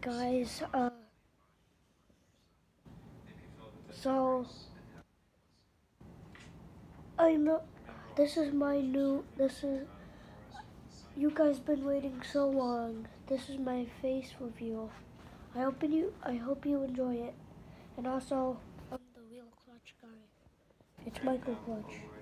guys, so this is my new, you guys been waiting so long. This is my face review. I hope you enjoy it. And also, I'm the real clutch guy. It's Michael Clutch.